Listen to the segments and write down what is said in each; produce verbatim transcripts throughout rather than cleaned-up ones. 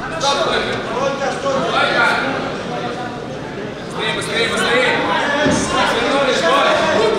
Быстрее, быстрее! Свернулись, бой!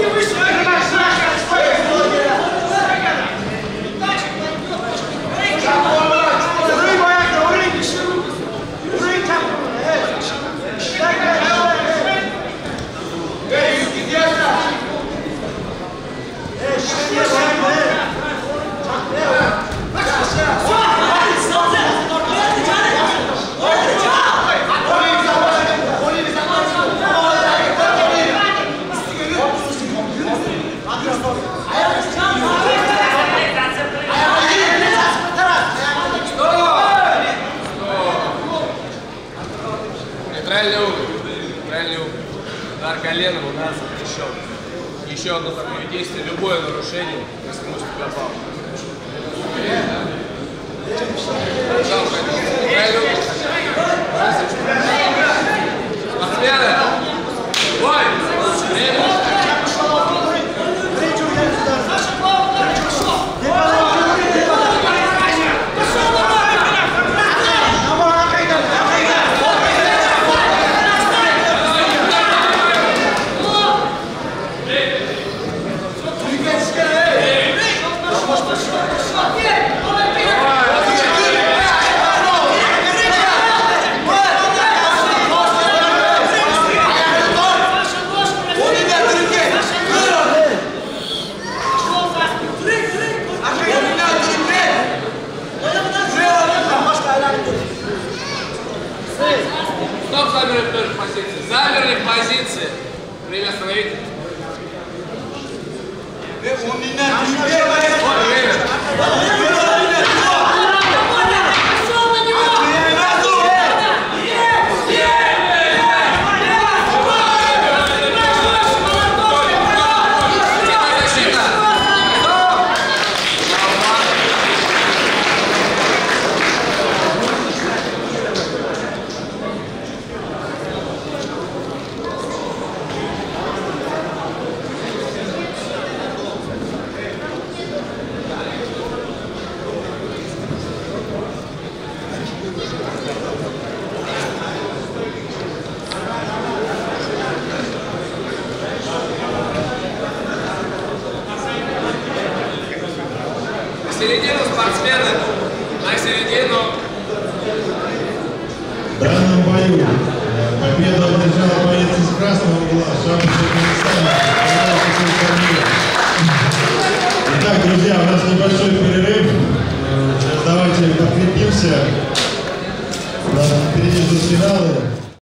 Нейтральный угол. Нейтральный угол. Удар коленом у нас запрещен. Еще одно такое действие, любое нарушение, если мышца попал. Нейтральный угол. Спортсмены! Бой! Стоп, замерли в той же позиции. Замерли в позиции. Время остановить. На середину спортсмены, на середину. В данном бою победу одержала боец из красного угла, шапка Туркменистана. Итак, друзья, у нас небольшой перерыв. Давайте подкрепимся. Впереди ждут финалы.